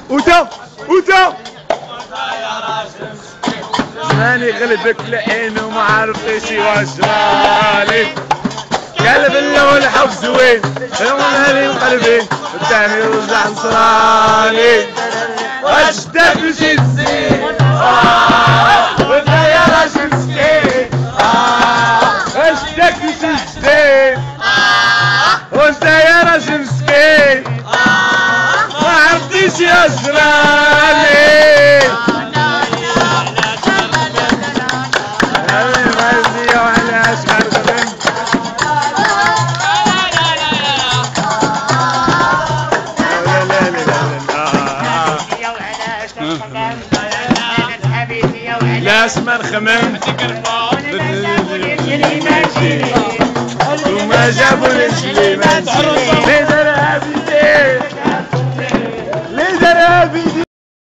وتا زماني غلبك العين وما عرفتش واش رالي قلب اللون حب زوين مالي وقلبي الثاني رجع نصراني واش تبجي الزين وانت يا راجل مسكين واش تبجي الزين وانت يا راجل مسكين ما عرفتيش يا زراني لا اسمع الخمام وما جابوا الانجلي ماشي